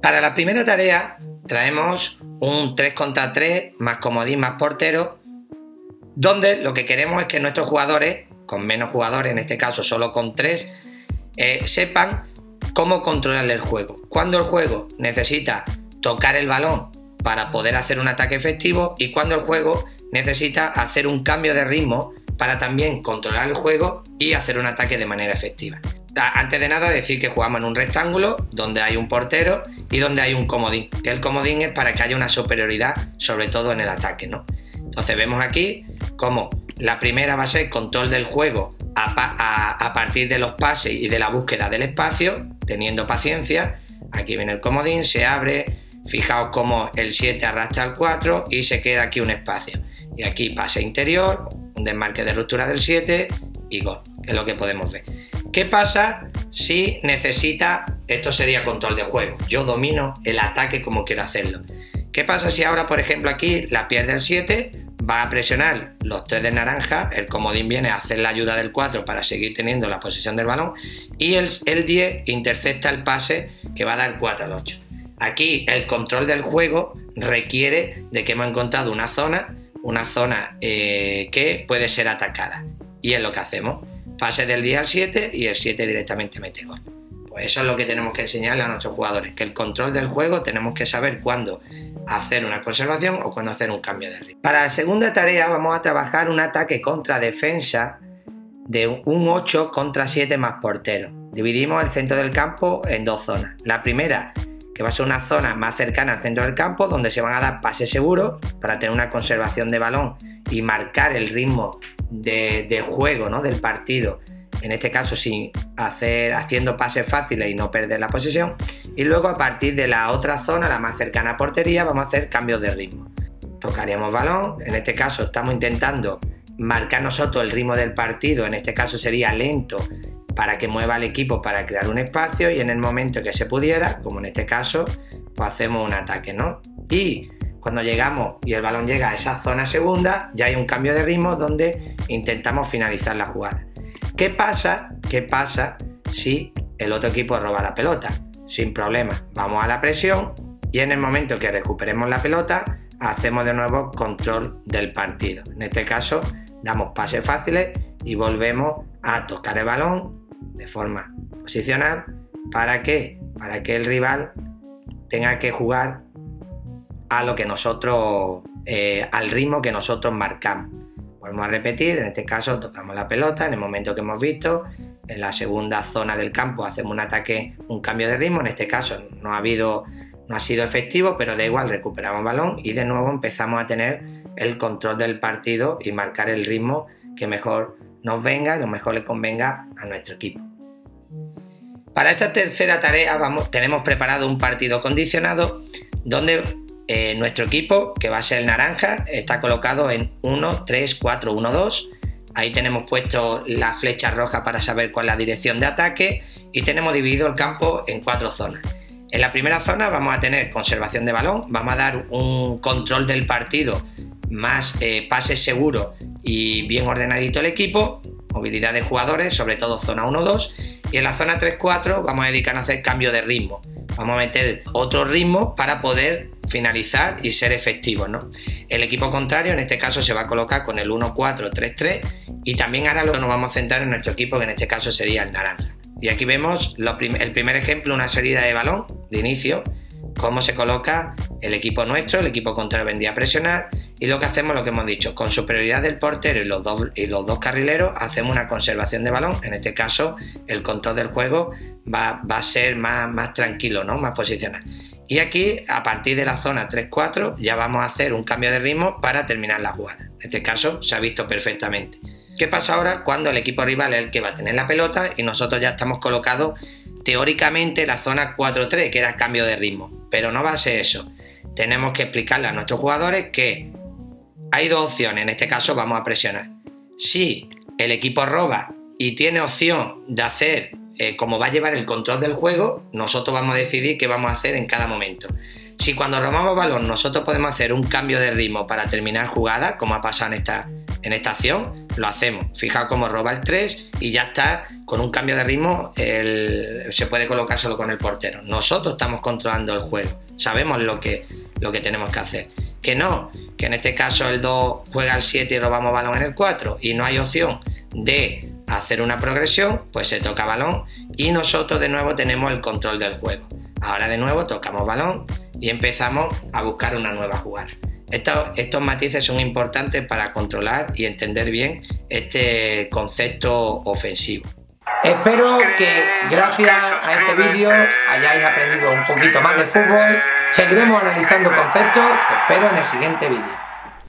Para la primera tarea traemos un 3 contra 3 más comodín más portero, donde lo que queremos es que nuestros jugadores, con menos jugadores, en este caso solo con 3, sepan cómo controlar el juego. Cuando el juego necesita tocar el balón para poder hacer un ataque efectivo y cuando el juego necesita hacer un cambio de ritmo para también controlar el juego y hacer un ataque de manera efectiva. Antes de nada decir que jugamos en un rectángulo donde hay un portero y donde hay un comodín, que el comodín es para que haya una superioridad sobre todo en el ataque, ¿no? Entonces vemos aquí como la primera va a ser control del juego a partir de los pases y de la búsqueda del espacio, teniendo paciencia. Aquí viene el comodín, se abre, fijaos cómo el 7 arrastra al 4 y se queda aquí un espacio. Y aquí pase interior, un desmarque de ruptura del 7 y gol, que es lo que podemos ver. ¿Qué pasa si necesita, esto sería control de juego, yo domino el ataque como quiero hacerlo? ¿Qué pasa si ahora, por ejemplo, aquí la pierde el 7, va a presionar los 3 de naranja, el comodín viene a hacer la ayuda del 4 para seguir teniendo la posesión del balón y el 10 intercepta el pase que va a dar 4 al 8? Aquí el control del juego requiere de que hemos encontrado una zona que puede ser atacada y es lo que hacemos. Pase del 10 al 7 y el 7 directamente mete gol. Pues eso es lo que tenemos que enseñarle a nuestros jugadores, que el control del juego tenemos que saber cuándo hacer una conservación o cuándo hacer un cambio de ritmo. Para la segunda tarea vamos a trabajar un ataque contra defensa de un 8 contra 7 más portero. Dividimos el centro del campo en dos zonas. La primera, que va a ser una zona más cercana al centro del campo, donde se van a dar pases seguros para tener una conservación de balón y marcar el ritmo de juego, ¿no?, del partido, en este caso haciendo pases fáciles y no perder la posesión. Y luego a partir de la otra zona, la más cercana a portería, vamos a hacer cambios de ritmo. Tocaríamos balón, en este caso estamos intentando marcar nosotros el ritmo del partido, en este caso sería lento para que mueva el equipo para crear un espacio y en el momento que se pudiera, como en este caso, pues hacemos un ataque, ¿no? Y cuando llegamos y el balón llega a esa zona segunda, ya hay un cambio de ritmo donde intentamos finalizar la jugada. ¿Qué pasa si el otro equipo roba la pelota? Sin problema, vamos a la presión y en el momento que recuperemos la pelota, hacemos de nuevo control del partido. En este caso, damos pases fáciles y volvemos a tocar el balón de forma posicional para que el rival tenga que jugar a lo que nosotros, al ritmo que nosotros marcamos. Volvemos a repetir, en este caso tocamos la pelota en el momento que hemos visto, en la segunda zona del campo hacemos un ataque, un cambio de ritmo, en este caso no ha sido efectivo, pero da igual, recuperamos el balón y de nuevo empezamos a tener el control del partido y marcar el ritmo que mejor nos venga y lo mejor le convenga a nuestro equipo. Para esta tercera tarea tenemos preparado un partido condicionado donde nuestro equipo, que va a ser el naranja, está colocado en 1, 3, 4, 1, 2. Ahí tenemos puesto la flecha roja para saber cuál es la dirección de ataque y tenemos dividido el campo en 4 zonas. En la primera zona vamos a tener conservación de balón, vamos a dar un control del partido más pases seguros y bien ordenadito el equipo, movilidad de jugadores, sobre todo zona 1-2, y en la zona 3-4 vamos a dedicarnos a hacer cambio de ritmo. Vamos a meter otro ritmo para poder finalizar y ser efectivos, ¿no? El equipo contrario en este caso se va a colocar con el 1-4-3-3 y también ahora nos vamos a centrar en nuestro equipo, que en este caso sería el naranja. Y aquí vemos el primer ejemplo, una salida de balón de inicio, cómo se coloca el equipo nuestro, el equipo contrario vendría a presionar y lo que hacemos, lo que hemos dicho, con superioridad del portero y los dos carrileros hacemos una conservación de balón. En este caso el control del juego va a ser más tranquilo, ¿no?, más posicional. Y aquí a partir de la zona 3-4 ya vamos a hacer un cambio de ritmo para terminar la jugada. En este caso se ha visto perfectamente. ¿Qué pasa ahora cuando el equipo rival es el que va a tener la pelota y nosotros ya estamos colocados teóricamente en la zona 4-3, que era el cambio de ritmo? Pero no va a ser eso. Tenemos que explicarle a nuestros jugadores que hay dos opciones. En este caso vamos a presionar. Si el equipo roba y tiene opción de hacer, como va a llevar el control del juego, nosotros vamos a decidir qué vamos a hacer en cada momento. Si cuando robamos balón nosotros podemos hacer un cambio de ritmo para terminar jugada, como ha pasado En esta acción lo hacemos. Fijaos cómo roba el 3 y ya está, con un cambio de ritmo se puede colocar solo con el portero. Nosotros estamos controlando el juego, sabemos lo que tenemos que hacer. Que no, que en este caso el 2 juega al 7 y robamos balón en el 4 y no hay opción de hacer una progresión, pues se toca balón y nosotros de nuevo tenemos el control del juego. Ahora de nuevo tocamos balón y empezamos a buscar una nueva jugada. Estos matices son importantes para controlar y entender bien este concepto ofensivo. Espero que gracias a este vídeo hayáis aprendido un poquito más de fútbol. Seguiremos analizando conceptos. Te espero en el siguiente vídeo.